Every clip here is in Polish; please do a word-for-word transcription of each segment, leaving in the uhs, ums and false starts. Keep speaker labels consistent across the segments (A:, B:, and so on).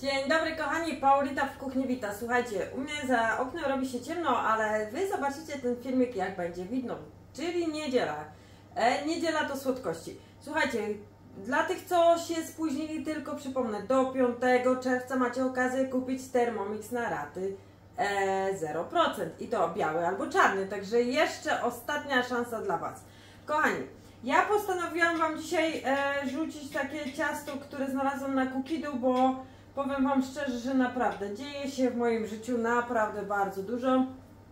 A: Dzień dobry kochani, Paulita w kuchni wita. Słuchajcie, u mnie za oknem robi się ciemno, ale wy zobaczycie ten filmik jak będzie widno, czyli niedziela. E, niedziela to słodkości. Słuchajcie, dla tych co się spóźnili, tylko przypomnę, do piątego czerwca macie okazję kupić Thermomix na raty e, zero procent i to biały albo czarny, także jeszcze ostatnia szansa dla was. Kochani, ja postanowiłam wam dzisiaj e, rzucić takie ciasto, które znalazłam na Cookidu, bo powiem wam szczerze, że naprawdę dzieje się w moim życiu naprawdę bardzo dużo.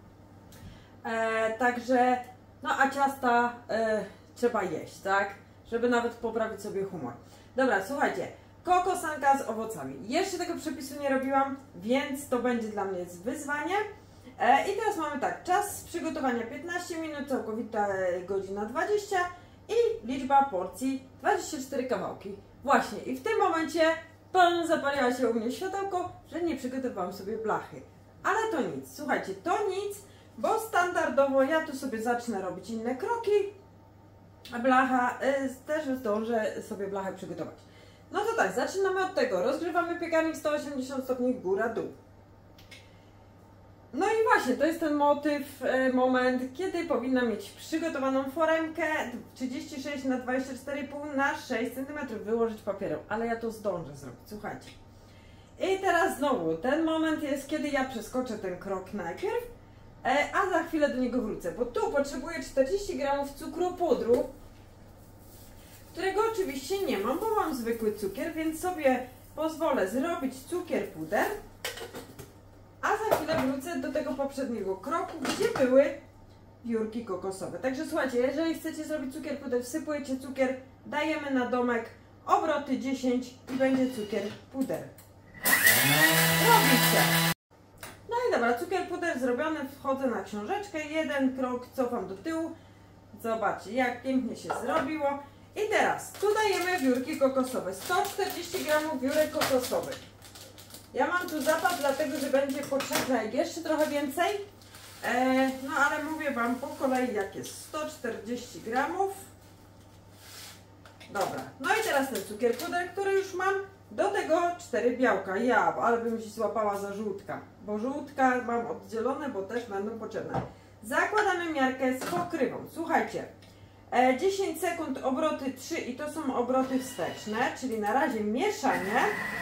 A: E, także, no a ciasta e, trzeba jeść, tak? Żeby nawet poprawić sobie humor. Dobra, słuchajcie, kokosanka z owocami. Jeszcze tego przepisu nie robiłam, więc to będzie dla mnie wyzwanie. E, I teraz mamy tak, czas przygotowania piętnaście minut, całkowita godzina dwadzieścia i liczba porcji dwadzieścia cztery kawałki. Właśnie, i w tym momencie Pan zapaliła się u mnie światełko, że nie przygotowałam sobie blachy. Ale to nic, słuchajcie, to nic, bo standardowo ja tu sobie zacznę robić inne kroki, a blacha y, też zdążę sobie blachę przygotować. No to tak, zaczynamy od tego. Rozgrzewamy piekarnik sto osiemdziesiąt stopni góra-dół. No i właśnie, to jest ten motyw, y, moment, kiedy powinna mieć przygotowaną foremkę trzydzieści sześć na dwadzieścia cztery i pół na sześć centymetrów, wyłożyć papierem, ale ja to zdążę zrobić, słuchajcie. I teraz znowu, ten moment jest, kiedy ja przeskoczę ten krok najpierw, e, a za chwilę do niego wrócę, bo tu potrzebuję czterdzieści gramów cukru pudru, którego oczywiście nie mam, bo mam zwykły cukier, więc sobie pozwolę zrobić cukier puder. A za chwilę wrócę do tego poprzedniego kroku, gdzie były wiórki kokosowe. Także słuchajcie, jeżeli chcecie zrobić cukier puder, wsypujecie cukier, dajemy na domek, obroty dziesięć i będzie cukier puder. Robicie. No i dobra, cukier puder zrobiony, wchodzę na książeczkę, jeden krok cofam do tyłu. Zobaczcie, jak pięknie się zrobiło. I teraz, tu dajemy wiórki kokosowe, sto czterdzieści gramów wiórek kokosowych. Ja mam tu zapas, dlatego że będzie potrzebne jeszcze trochę więcej. E, no ale mówię wam po kolei jak jest. sto czterdzieści gramów. Dobra. No i teraz ten cukier puder, który już mam. Do tego cztery białka. Ja, ale bym się złapała za żółtka. Bo żółtka mam oddzielone, bo też będą potrzebne. Zakładamy miarkę z pokrywą. Słuchajcie. E, dziesięć sekund, obroty trzy i to są obroty wsteczne. Czyli na razie mieszanie.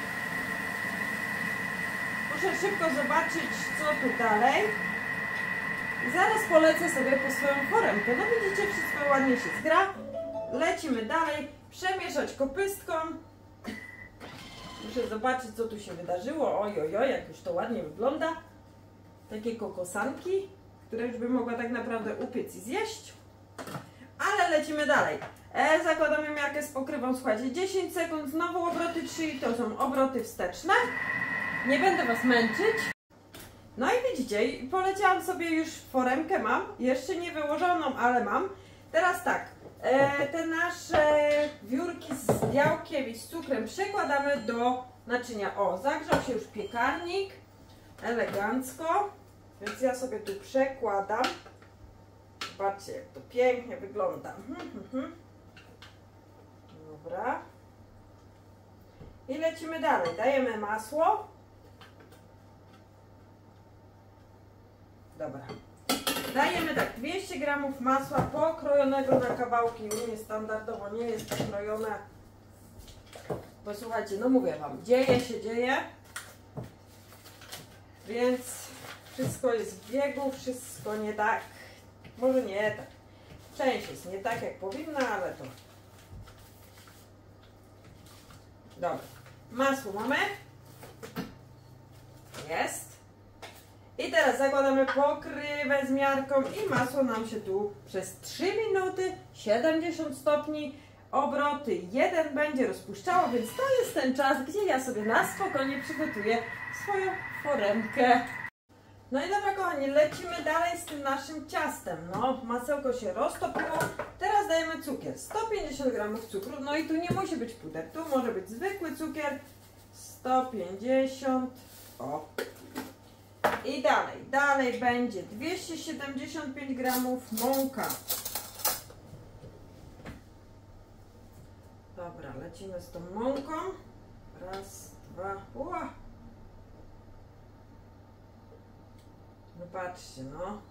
A: Muszę szybko zobaczyć, co tu dalej. I zaraz polecę sobie po swoją foremkę. No widzicie, wszystko ładnie się zgra. Lecimy dalej. Przemieszać kopystką. Muszę zobaczyć, co tu się wydarzyło. Oj, oj, oj, jak już to ładnie wygląda. Takie kokosanki, które już bym mogła tak naprawdę upiec i zjeść. Ale lecimy dalej. E, zakładamy miarkę z pokrywą. Słuchajcie, dziesięć sekund, znowu obroty trzy i to są obroty wsteczne. Nie będę was męczyć. No i widzicie, poleciałam sobie już foremkę, mam. Jeszcze nie wyłożoną, ale mam. Teraz tak, e, te nasze wiórki z białkiem i z cukrem przekładamy do naczynia. O, zagrzał się już piekarnik. Elegancko. Więc ja sobie tu przekładam. Zobaczcie, jak to pięknie wygląda. Dobra. I lecimy dalej. Dajemy masło. Dobra. Dajemy tak dwieście gramów masła pokrojonego na kawałki. U mnie standardowo nie jest pokrojone. Bo słuchajcie, no mówię wam, dzieje się, dzieje. Więc wszystko jest w biegu, wszystko nie tak. Może nie tak. Część jest nie tak jak powinna, ale to... Dobra. Masło mamy. Jest. I teraz zakładamy pokrywę z miarką i masło nam się tu przez trzy minuty, siedemdziesiąt stopni, obroty jeden będzie rozpuszczało, więc to jest ten czas, gdzie ja sobie na spokojnie przygotuję swoją foremkę. No i dobra kochani, lecimy dalej z tym naszym ciastem. No, masełko się roztopiło. Teraz dajemy cukier. sto pięćdziesiąt gramów cukru. No i tu nie musi być puder. Tu może być zwykły cukier. sto pięćdziesiąt. O. I dalej. Dalej będzie dwieście siedemdziesiąt pięć gramów mąka. Dobra, lecimy z tą mąką. Raz, dwa. Ua. patrzcie, no.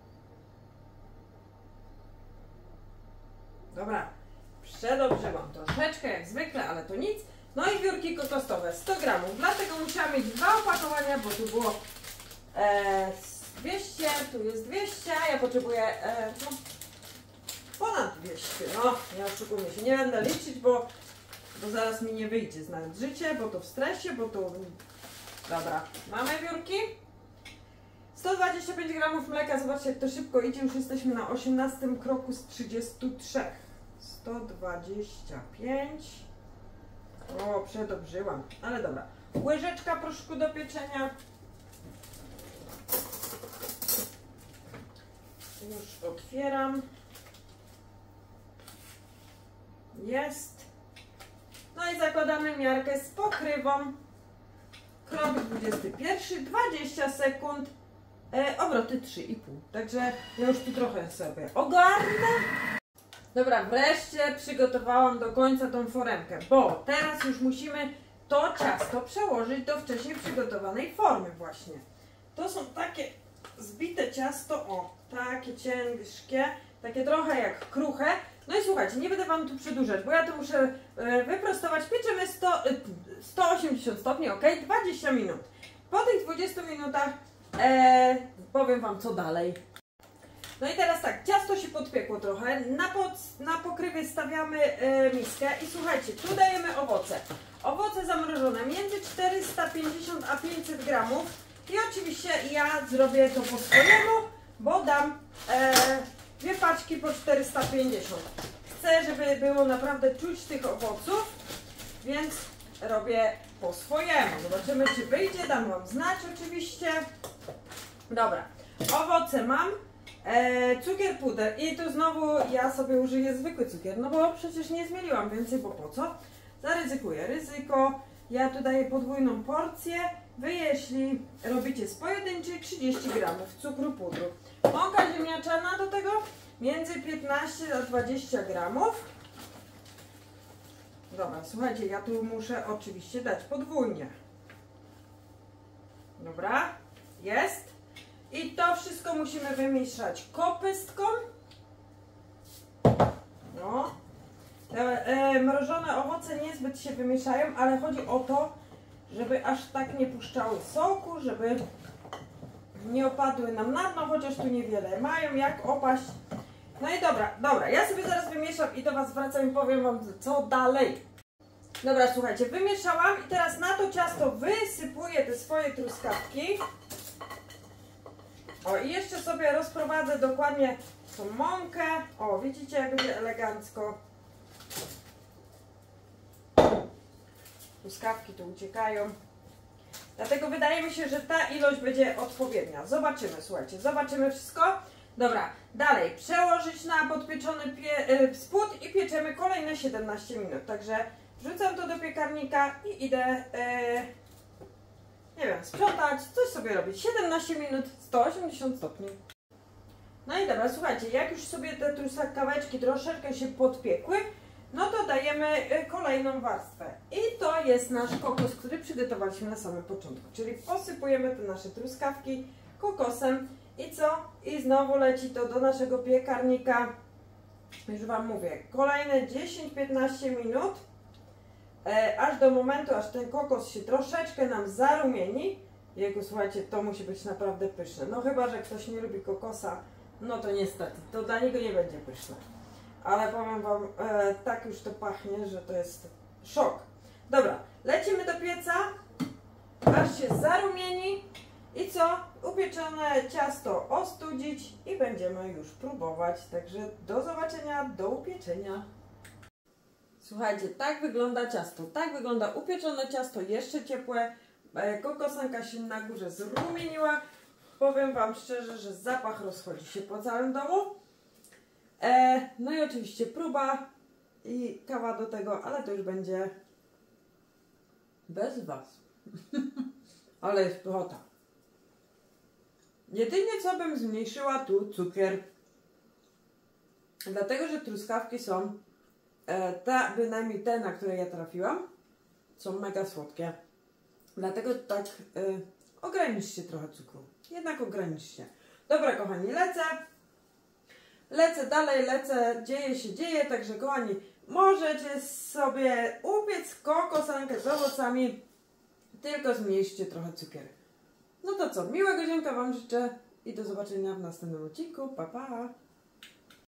A: Dobra, przedobrzewam troszeczkę jak zwykle, ale to nic. No i wiórki kokosowe, sto gramów, dlatego musiałam mieć dwa opakowania, bo tu było e, dwieście, tu jest dwieście, a ja potrzebuję e, no, ponad dwieście, no nie oszukujmy się, nie będę liczyć, bo, bo zaraz mi nie wyjdzie znaleźć życie, bo to w stresie, bo to... Dobra, mamy wiórki. sto dwadzieścia pięć gramów mleka, zobaczcie jak to szybko idzie, już jesteśmy na osiemnastym kroku z trzydziestu trzech. sto dwadzieścia pięć. O, przedobrzyłam, ale dobra. Łyżeczka proszku do pieczenia. Już otwieram. Jest. No i zakładamy miarkę z pokrywą. Krok dwudziesty pierwszy, dwadzieścia sekund. E, obroty trzy i pół. Także ja już tu trochę sobie ogarnę. Dobra, wreszcie przygotowałam do końca tą foremkę, bo teraz już musimy to ciasto przełożyć do wcześniej przygotowanej formy właśnie. To są takie zbite ciasto, o, takie ciężkie, takie trochę jak kruche. No i słuchajcie, nie będę Wam tu przedłużać, bo ja to muszę e, wyprostować. Pieczemy sto, e, sto osiemdziesiąt stopni, ok, dwadzieścia minut. Po tych dwudziestu minutach e, powiem Wam co dalej. No i teraz tak, ciasto się podpiekło trochę, na, pod, na pokrywie stawiamy e, miskę i słuchajcie, tu dajemy owoce. Owoce zamrożone między czterysta pięćdziesiąt a pięćset gramów i oczywiście ja zrobię to po swojemu, bo dam e, dwie paczki po czterysta pięćdziesiąt. Chcę, żeby było naprawdę czuć tych owoców, więc robię po swojemu. Zobaczymy czy wyjdzie, dam Wam znać oczywiście. Dobra, owoce mam. E, cukier puder i tu znowu ja sobie użyję zwykły cukier, no bo przecież nie zmieniłam więcej, bo po co? Zaryzykuję ryzyko, ja tu daję podwójną porcję, wy jeśli robicie z pojedynczej trzydzieści gramów cukru pudru. Mąka ziemniaczana do tego między piętnaście a dwadzieścia gramów. Dobra, słuchajcie, ja tu muszę oczywiście dać podwójnie. Dobra, jest. I to wszystko musimy wymieszać kopystką. No. Te e, mrożone owoce niezbyt się wymieszają, ale chodzi o to, żeby aż tak nie puszczały soku, żeby nie opadły nam na dno, chociaż tu niewiele mają jak opaść. No i dobra, dobra, ja sobie zaraz wymieszam i do Was wracam i powiem Wam co dalej. Dobra, słuchajcie, wymieszałam i teraz na to ciasto wysypuję te swoje truskawki. O, i jeszcze sobie rozprowadzę dokładnie tą mąkę. O, widzicie jak będzie elegancko. Truskawki tu uciekają. Dlatego wydaje mi się, że ta ilość będzie odpowiednia. Zobaczymy, słuchajcie, zobaczymy wszystko. Dobra, dalej, przełożyć na podpieczony pie, y, spód i pieczemy kolejne siedemnaście minut. Także wrzucam to do piekarnika i idę... Y, nie wiem, sprzątać, coś sobie robić. siedemnaście minut, sto osiemdziesiąt stopni. No i dobra, słuchajcie, jak już sobie te truskaweczki troszeczkę się podpiekły, no to dajemy kolejną warstwę. I to jest nasz kokos, który przygotowaliśmy na samym początku. Czyli posypujemy te nasze truskawki kokosem i co? I znowu leci to do naszego piekarnika. Już Wam mówię, kolejne dziesięć piętnaście minut. E, aż do momentu, aż ten kokos się troszeczkę nam zarumieni. Jego, słuchajcie, to musi być naprawdę pyszne. No chyba, że ktoś nie lubi kokosa, no to niestety, to dla niego nie będzie pyszne. Ale powiem Wam, e, tak już to pachnie, że to jest szok. Dobra, lecimy do pieca, aż się zarumieni. I co? Upieczone ciasto ostudzić i będziemy już próbować. Także do zobaczenia, do upieczenia. Słuchajcie, tak wygląda ciasto. Tak wygląda upieczone ciasto, jeszcze ciepłe. Kokosanka się na górze zrumieniła. Powiem Wam szczerze, że zapach rozchodzi się po całym domu. E, no i oczywiście próba i kawa do tego, ale to już będzie bez Was. Ale jest pychota. Jedynie co bym zmniejszyła tu cukier. Dlatego, że truskawki są, e, ta, bynajmniej te, na które ja trafiłam, są mega słodkie. Dlatego tak e, ograniczcie trochę cukru. Jednak ograniczcie. Dobra, kochani, lecę. Lecę dalej, lecę, dzieje się, dzieje, także kochani, możecie sobie upiec kokosankę z owocami, tylko zmniejszcie trochę cukier. No to co, miłego dzięka Wam życzę i do zobaczenia w następnym odcinku. Pa, pa!